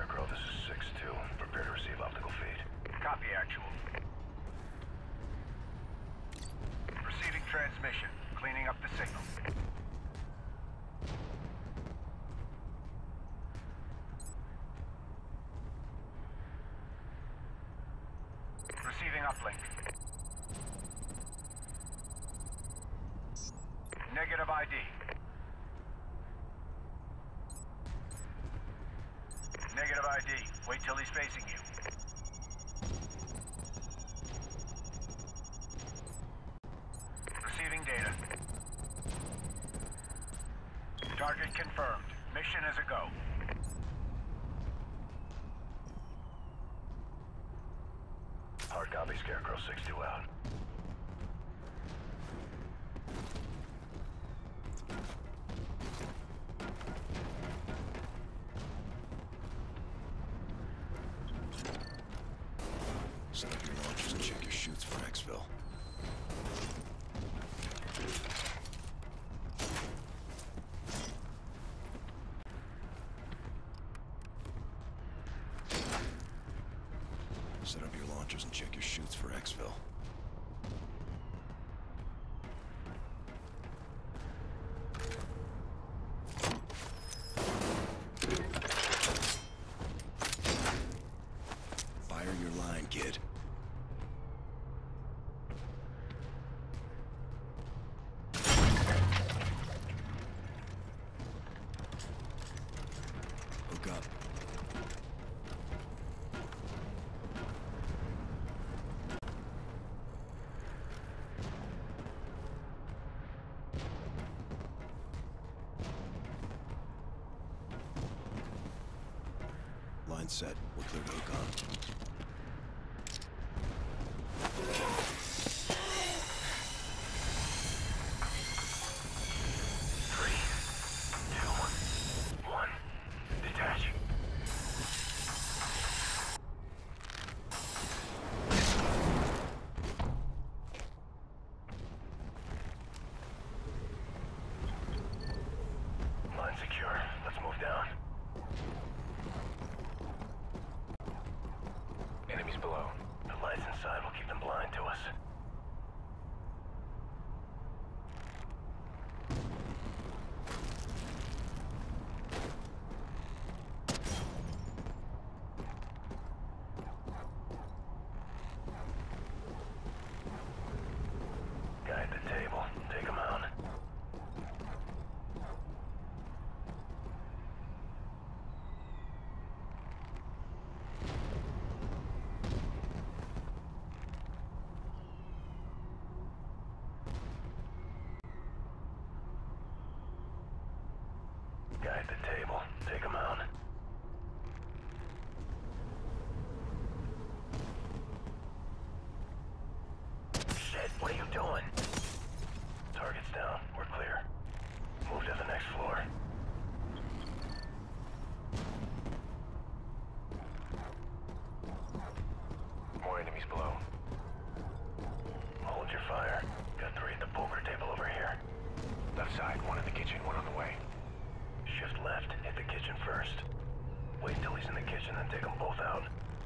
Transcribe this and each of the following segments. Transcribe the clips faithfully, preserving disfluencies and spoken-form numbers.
Scarecrow, this is six two. Prepare to receive optical feed. Copy, actual. Receiving transmission. Cleaning up the signal. Receiving uplink. Negative I D. Negative I D. Wait till he's facing you. Receiving data. Target confirmed. Mission is a go. Hard copy, Scarecrow, six two out. Set up your launchers and check your chutes for exfil. Set up your launchers and check your chutes for exfil. Fire your line, kid. Hook up. Line set. We're clear to hook on. Three, two, one. Detach. Line secure. Let's move down. Enemies below. The lights inside will keep them blind to us. Guide the table. Take them out. Guide the table. Take them out. Shit, what are you doing? Target's down. We're clear. Move to the next floor. More enemies below. Hold your fire. Got three at the poker table over here. Left side, one in the kitchen, one on the way. Shift left, hit the kitchen first. Wait till he's in the kitchen, then take them both out.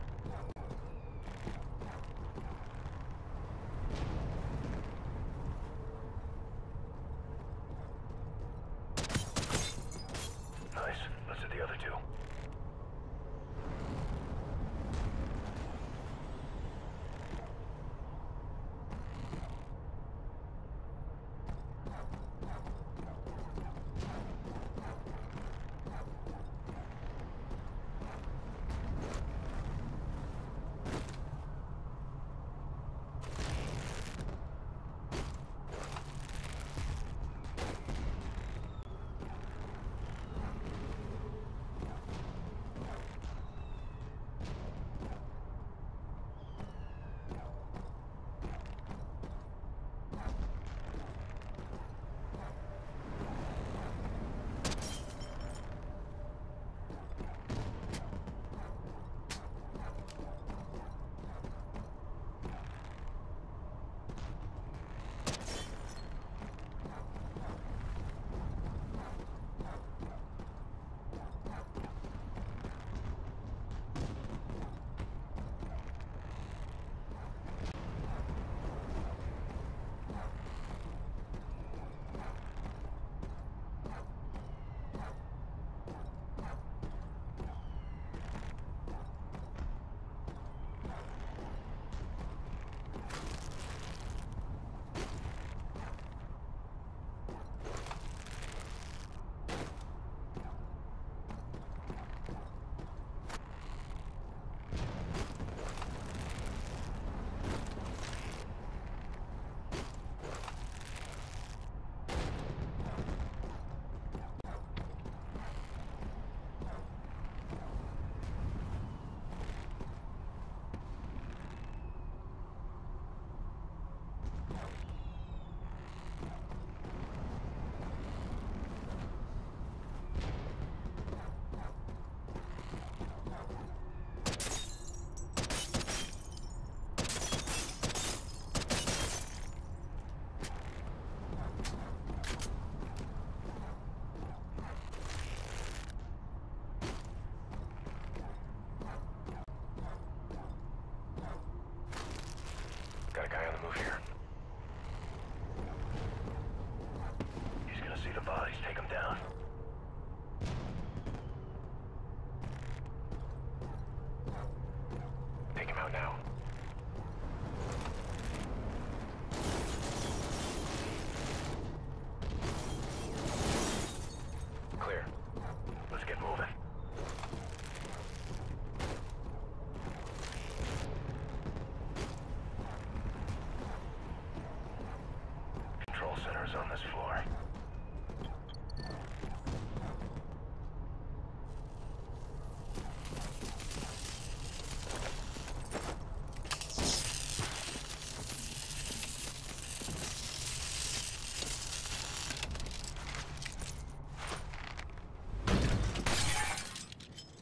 Nice. Let's hit the other two.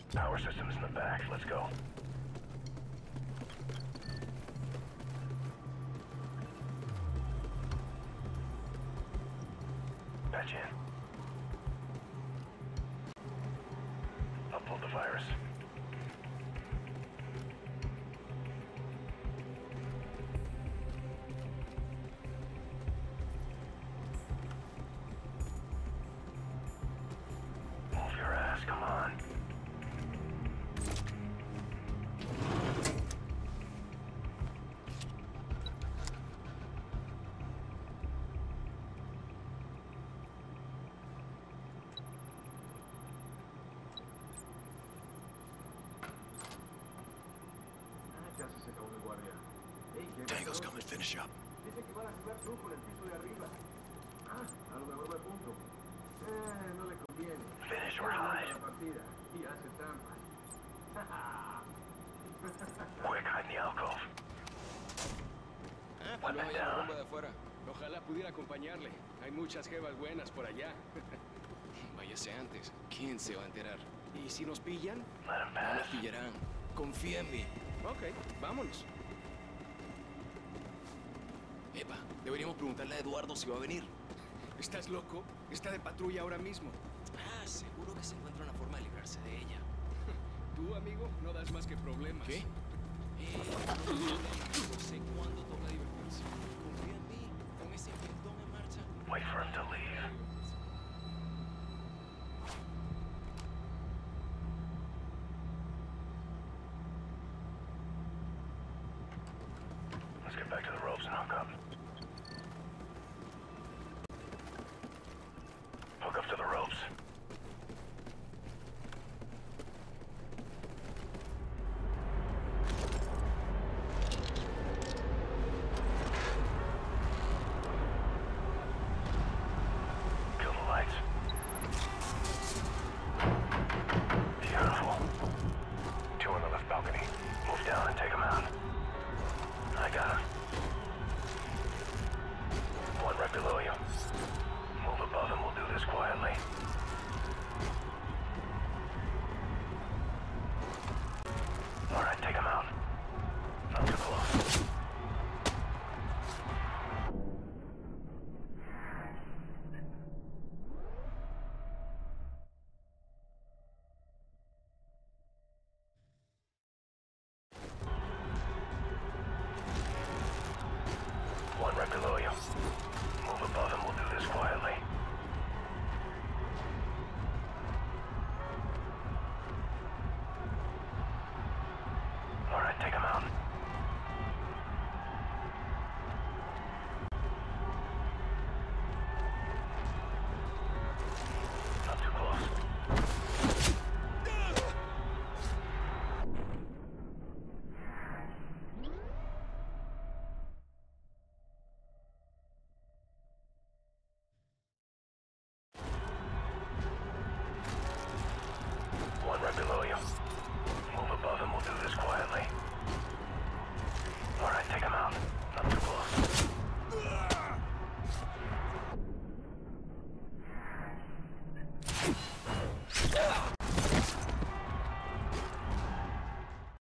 Power system's in the back. Let's go. Patch in. Upload the virus. Move your ass, come on. Tango's coming, finish up. Dice que van a jugar truco en el piso de arriba. Ah, a lo mejor va a punto. Eh, no le conviene. Finish or hide. La partida y hace trampas. Quick, hide in the alcove. Ah, pues no vaya la rumba de afuera. Ojalá pudiera acompañarle. Hay muchas jevas buenas por allá. Váyase antes. ¿Quién se va a enterar? ¿Y si nos pillan? Let him No pass. nos pillarán. Confía en mí. Ok, vámonos. Epa, deberíamos preguntarle a Eduardo si va a venir. ¿Estás loco? Está de patrulla ahora mismo. Ah, seguro que se encuentra una forma de librarse de ella. Tú, amigo, no das más que problemas. ¿Qué? Eh, no sé cuándo toca divertirse. Confía en mí. Con ese pintón en marcha. Wait for him to leave.